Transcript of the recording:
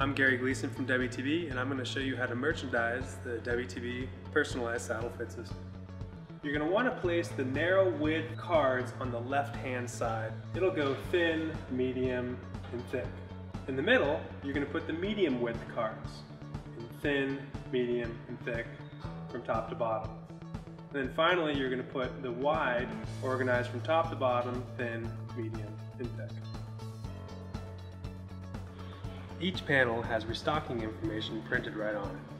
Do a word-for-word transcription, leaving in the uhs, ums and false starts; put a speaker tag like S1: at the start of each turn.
S1: I'm Gary Gleason from W T B, and I'm going to show you how to merchandise the W T B personalized saddle fit system. You're going to want to place the narrow width cards on the left hand side. It'll go thin, medium, and thick. In the middle, you're going to put the medium width cards in thin, medium, and thick from top to bottom. And then finally, you're going to put the wide organized from top to bottom, thin, medium, and thick. Each panel has restocking information printed right on it.